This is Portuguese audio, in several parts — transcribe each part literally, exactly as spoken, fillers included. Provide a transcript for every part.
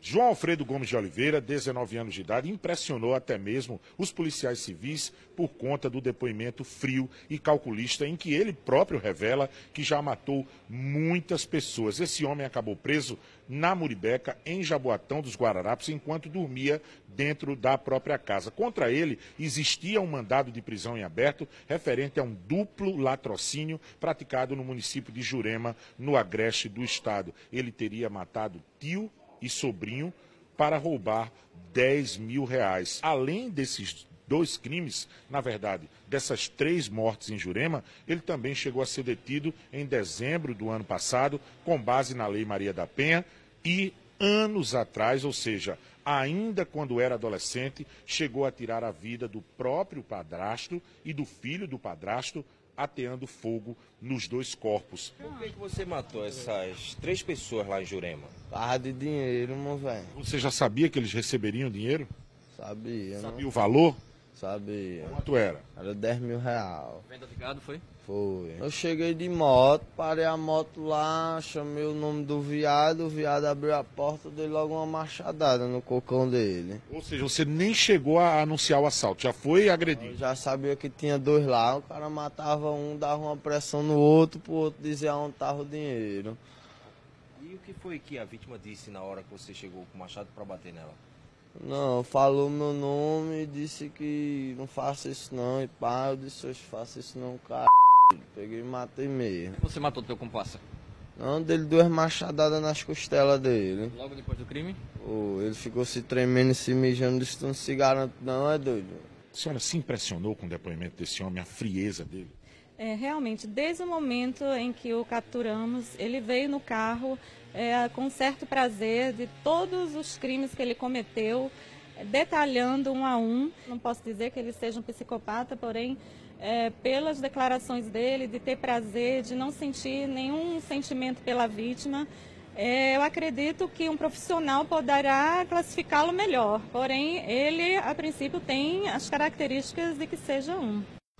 João Alfredo Gomes de Oliveira, dezenove anos de idade, impressionou até mesmo os policiais civis por conta do depoimento frio e calculista em que ele próprio revela que já matou muitas pessoas. Esse homem acabou preso na Muribeca, em Jaboatão dos Guararapes, enquanto dormia dentro da própria casa. Contra ele existia um mandado de prisão em aberto referente a um duplo latrocínio praticado no município de Jurema, no agreste do estado. Ele teria matado tio e sobrinho para roubar dez mil reais. Além desses dois crimes, na verdade, dessas três mortes em Jurema, ele também chegou a ser detido em dezembro do ano passado, com base na Lei Maria da Penha, e anos atrás, ou seja, ainda quando era adolescente, chegou a tirar a vida do próprio padrasto e do filho do padrasto, ateando fogo nos dois corpos. Por que, que você matou essas três pessoas lá em Jurema? Barra de dinheiro, meu velho. Você já sabia que eles receberiam dinheiro? Sabia, Sabia não? o valor? Sabia. Quanto era? Era dez mil reais. Venda de gado, foi? Foi. Eu cheguei de moto, parei a moto lá, chamei o nome do viado, o viado abriu a porta, dei logo uma machadada no cocão dele. Ou seja, você nem chegou a anunciar o assalto, já foi Eu agredido. já sabia que tinha dois lá, o cara matava um, dava uma pressão no outro, pro outro dizer onde tava o dinheiro. E o que foi que a vítima disse na hora que você chegou com o machado para bater nela? Não, falou meu nome e disse que não faça isso não, e pá, eu disse, eu faço isso não, cara. Peguei e matei mesmo. Você matou teu comparsa? Não, dele duas machadadas nas costelas dele. Logo depois do crime? Oh, ele ficou se tremendo e se mijando, disse, tu não se garante não, é doido. A senhora se impressionou com o depoimento desse homem, a frieza dele? É, realmente, desde o momento em que o capturamos, ele veio no carro é, com certo prazer de todos os crimes que ele cometeu, detalhando um a um. Não posso dizer que ele seja um psicopata, porém, é, pelas declarações dele, de ter prazer, de não sentir nenhum sentimento pela vítima, é, eu acredito que um profissional poderá classificá-lo melhor. Porém, ele, a princípio, tem as características de que seja um.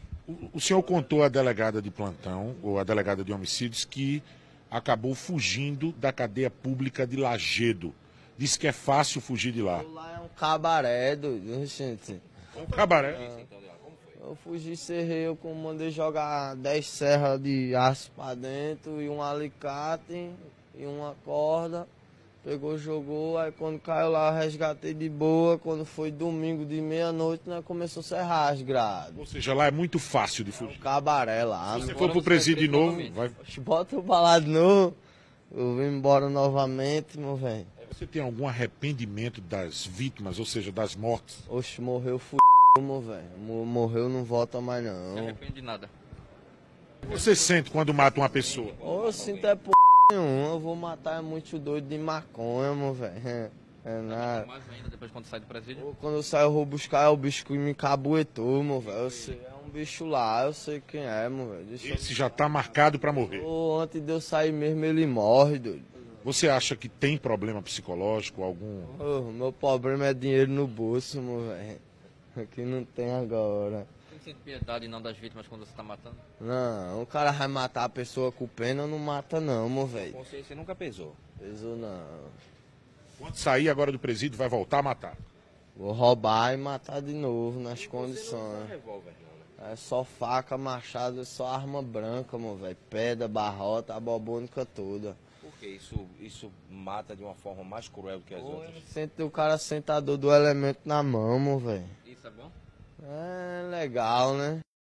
O senhor contou à delegada de plantão, ou à delegada de homicídios, que acabou fugindo da cadeia pública de Lagedo. Diz que é fácil fugir de lá. Lá é um cabaré, doido, gente. Um cabaré. É. Eu fugi, serrei, eu mandei jogar dez serras de aço pra dentro e um alicate e uma corda. Pegou, jogou, aí quando caiu lá eu resgatei de boa. Quando foi domingo de meia-noite, nós começou a serrar as grades. Ou seja, lá é muito fácil de fugir. Um cabaré lá. Se você for pro presídio de novo, vai... Bota o balado novo, eu vim embora novamente, meu velho. Você tem algum arrependimento das vítimas, ou seja, das mortes? Oxe, morreu f***, meu velho. Morreu, não volta mais não. Não arrepende de nada. O que você sente quando mata uma pessoa? Ô, eu sinto é p*** nenhum, eu vou matar muito doido de maconha, meu velho. É nada. Mais ainda depois quando sai do presídio? Ou quando eu saio eu vou buscar, é o bicho que me cabuetou, meu velho. Eu sei, é um bicho lá, eu sei quem é, meu velho. Deixa Esse já tá marcado para morrer. eu... Ô, antes de eu sair mesmo, ele morre, doido. Você acha que tem problema psicológico, algum? Ô, meu problema é dinheiro no bolso, meu velho. Aqui não tem agora. Você não sente piedade não das vítimas quando você tá matando? Não, o cara vai matar a pessoa com pena, não mata não, meu velho. Consciência nunca pesou. Pesou não. Quando sair agora do presídio, vai voltar a matar. Vou roubar e matar de novo nas condições. Revólver, não, né? É só faca, machado, é só arma branca, meu velho. Pedra, barrota, a bobônica toda. Porque isso, isso mata de uma forma mais cruel do que as outras. Sente o cara sentador do elemento na mão, meu velho. Isso é bom? É legal, né?